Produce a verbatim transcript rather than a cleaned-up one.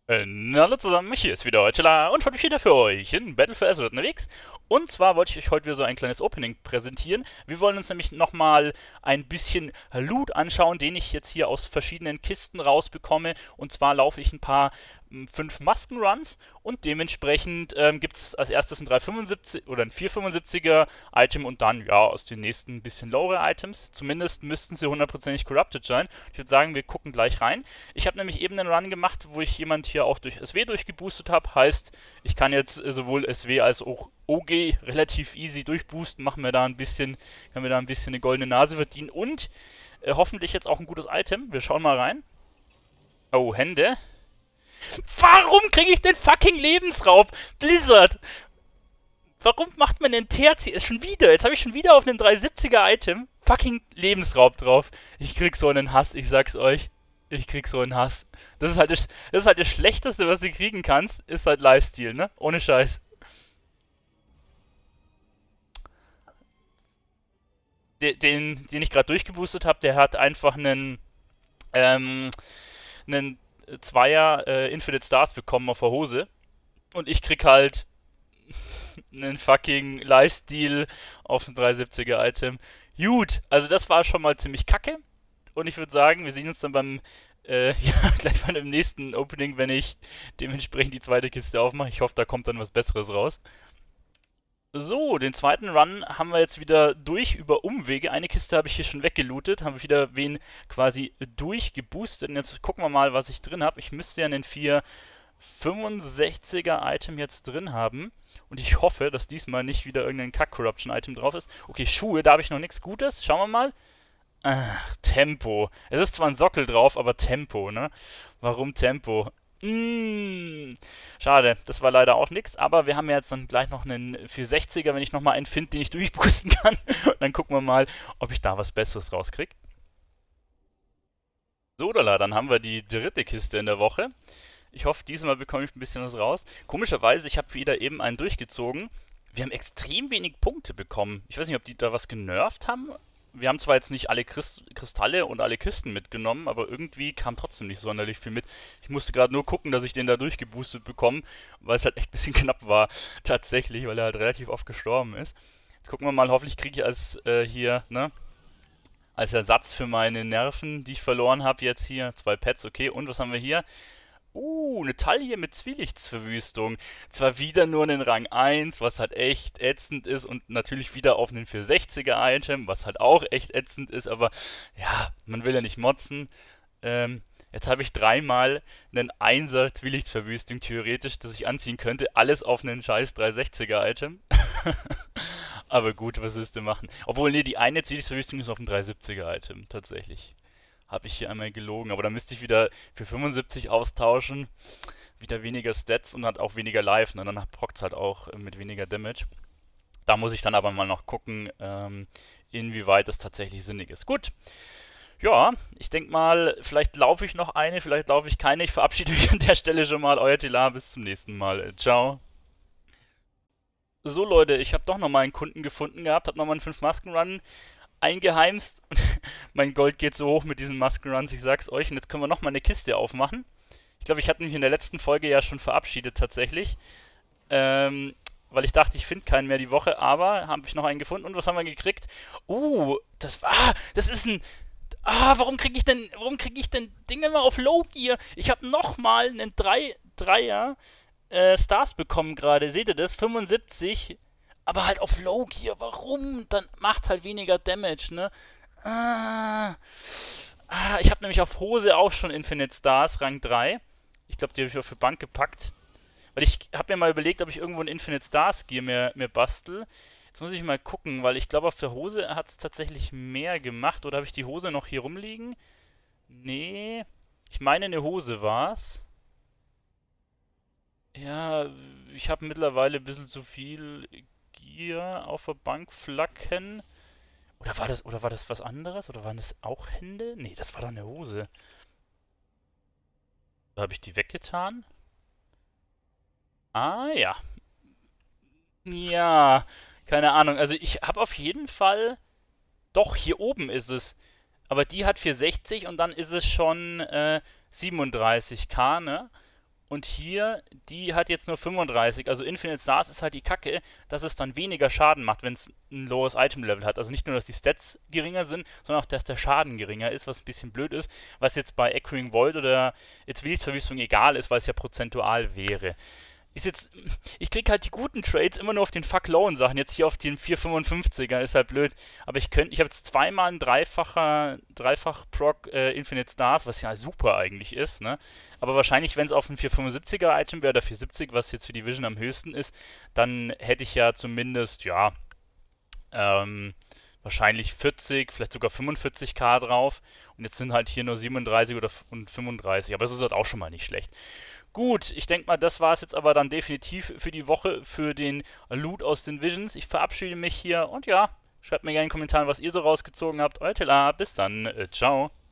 Äh, hallo zusammen, hier ist wieder Eutela und heute bin ich wieder für euch in Battle for Azeroth unterwegs. Und zwar wollte ich euch heute wieder so ein kleines Opening präsentieren. Wir wollen uns nämlich nochmal ein bisschen Loot anschauen, den ich jetzt hier aus verschiedenen Kisten rausbekomme. Und zwar laufe ich ein paar m, fünf Maskenruns und dementsprechend ähm, gibt es als erstes ein drei fünfundsiebzig oder ein vier fünfundsiebziger Item und dann ja aus den nächsten ein bisschen lowere Items. Zumindest müssten sie hundertprozentig corrupted sein. Ich würde sagen, wir gucken gleich rein. Ich habe nämlich eben einen Run gemacht, wo ich jemand hier auch durch S W durchgeboostet habe. Heißt, ich kann jetzt äh, sowohl S W als auch O G relativ easy durchboosten, machen wir da ein bisschen, können wir da ein bisschen eine goldene Nase verdienen und äh, hoffentlich jetzt auch ein gutes Item. Wir schauen mal rein. Oh, Hände. Warum kriege ich den fucking Lebensraub? Blizzard! Warum macht man den Terzi? Ist schon wieder. Jetzt habe ich schon wieder auf einem drei siebziger Item fucking Lebensraub drauf. Ich krieg so einen Hass, ich sag's euch. Ich krieg so einen Hass. Das ist halt das, das ist halt das Schlechteste, was du kriegen kannst, ist halt Lifestyle, ne? Ohne Scheiß. Den, den, den ich gerade durchgeboostet habe, der hat einfach einen, ähm, einen Zweier äh, Infinite Stars bekommen auf der Hose. Und ich krieg halt einen fucking Lifestyle auf ein drei siebziger Item. Gut, also das war schon mal ziemlich kacke. Und ich würde sagen, wir sehen uns dann beim, äh, ja, gleich bei dem nächsten Opening, wenn ich dementsprechend die zweite Kiste aufmache. Ich hoffe, da kommt dann was Besseres raus. So, den zweiten Run haben wir jetzt wieder durch über Umwege. Eine Kiste habe ich hier schon weggelootet, habe wieder wen quasi durchgeboostet. Und jetzt gucken wir mal, was ich drin habe. Ich müsste ja einen vier fünfundsechziger Item jetzt drin haben. Und ich hoffe, dass diesmal nicht wieder irgendein Kack-Corruption-Item drauf ist. Okay, Schuhe, da habe ich noch nichts Gutes. Schauen wir mal. Ach, Tempo. Es ist zwar ein Sockel drauf, aber Tempo, ne? Warum Tempo? Mm, schade, das war leider auch nix, aber wir haben ja jetzt dann gleich noch einen vierhundertsechziger, wenn ich nochmal einen finde, den ich durchboosten kann. Dann gucken wir mal, ob ich da was Besseres rauskrieg. So, Dala, dann haben wir die dritte Kiste in der Woche. Ich hoffe, diesmal bekomme ich ein bisschen was raus. Komischerweise, ich habe wieder eben einen durchgezogen. Wir haben extrem wenig Punkte bekommen. Ich weiß nicht, ob die da was genervt haben. Wir haben zwar jetzt nicht alle Christ Kristalle und alle Kisten mitgenommen, aber irgendwie kam trotzdem nicht sonderlich viel mit. Ich musste gerade nur gucken, dass ich den da durchgeboostet bekomme, weil es halt echt ein bisschen knapp war, tatsächlich, weil er halt relativ oft gestorben ist. Jetzt gucken wir mal, hoffentlich kriege ich als äh, hier, ne, als Ersatz für meine Nerven, die ich verloren habe, jetzt hier zwei Pets, okay. Und was haben wir hier? Uh, eine Taille mit Zwielichtsverwüstung. Zwar wieder nur einen Rang eins, was halt echt ätzend ist und natürlich wieder auf einen vierhundertsechziger Item, was halt auch echt ätzend ist, aber ja, man will ja nicht motzen. Ähm, jetzt habe ich dreimal einen Einser Zwielichtsverwüstung theoretisch, das ich anziehen könnte, alles auf einen scheiß dreihundertsechziger Item. Aber gut, was ist denn machen? Obwohl, nee, die eine Zwielichtsverwüstung ist auf dem dreihundertsiebziger Item, tatsächlich. Habe ich hier einmal gelogen, aber da müsste ich wieder für fünfundsiebzig austauschen. Wieder weniger Stats und hat auch weniger Life, ne? Dann prockt es halt auch äh, mit weniger Damage. Da muss ich dann aber mal noch gucken, ähm, inwieweit das tatsächlich sinnig ist. Gut, ja, ich denke mal, vielleicht laufe ich noch eine, vielleicht laufe ich keine. Ich verabschiede mich an der Stelle schon mal. Euer Tila, bis zum nächsten Mal. Äh, Ciao. So Leute, ich habe doch nochmal einen Kunden gefunden gehabt, habe nochmal einen fünf Masken Run eingeheimst und mein Gold geht so hoch mit diesen Maskenruns, ich sag's euch. Und jetzt können wir nochmal eine Kiste aufmachen. Ich glaube, ich hatte mich in der letzten Folge ja schon verabschiedet tatsächlich. Ähm, weil ich dachte, ich finde keinen mehr die Woche, aber habe ich noch einen gefunden. Und was haben wir gekriegt? Uh, das war, ah, das ist ein, ah, warum kriege ich denn, warum kriege ich denn Dinge immer auf Low Gear? Ich habe nochmal einen drei, Dreier äh, Stars bekommen gerade. Seht ihr das? fünfundsiebzig, aber halt auf Low Gear. Warum? Dann macht's halt weniger Damage, ne? Ah, ah, ich habe nämlich auf Hose auch schon Infinite Stars, Rang drei. Ich glaube, die habe ich auf die Bank gepackt. Weil ich habe mir mal überlegt, ob ich irgendwo ein Infinite Stars Gear mir, mir bastel. Jetzt muss ich mal gucken, weil ich glaube, auf der Hose hat es tatsächlich mehr gemacht. Oder habe ich die Hose noch hier rumliegen? Nee. Ich meine, eine Hose war's. Ja, ich habe mittlerweile ein bisschen zu viel Gear auf der Bank flacken. Oder war das, oder war das was anderes? Oder waren das auch Hände? Nee, das war doch eine Hose. Habe ich die weggetan? Ah, ja. Ja, keine Ahnung. Also ich habe auf jeden Fall. Doch, hier oben ist es. Aber die hat vierhundertsechzig und dann ist es schon äh, siebenunddreißig K, ne? Und hier, die hat jetzt nur fünfunddreißig. Also Infinite Stars ist halt die Kacke, dass es dann weniger Schaden macht, wenn es ein lowes Item-Level hat. Also nicht nur, dass die Stats geringer sind, sondern auch, dass der Schaden geringer ist, was ein bisschen blöd ist. Was jetzt bei Echoing Void oder jetzt Willensverwüstung egal ist, weil es ja prozentual wäre. Ist jetzt, ich krieg halt die guten Trades immer nur auf den fuck-lowen Sachen. Jetzt hier auf den vier fünfundfünfziger, ist halt blöd. Aber ich könnte, ich habe jetzt zweimal ein dreifacher, dreifach Proc äh, Infinite Stars, was ja super eigentlich ist, ne? Aber wahrscheinlich, wenn es auf ein vier fünfundsiebziger Item wäre, oder vier siebzig, was jetzt für die Vision am höchsten ist, dann hätte ich ja zumindest, ja, ähm, wahrscheinlich vierzig, vielleicht sogar fünfundvierzig k drauf. Und jetzt sind halt hier nur siebenunddreißig oder und fünfunddreißig. Aber das ist halt auch schon mal nicht schlecht. Gut, ich denke mal, das war es jetzt aber dann definitiv für die Woche, für den Loot aus den Visions. Ich verabschiede mich hier und ja, schreibt mir gerne in den Kommentaren, was ihr so rausgezogen habt. Euer Tela, bis dann, äh, ciao.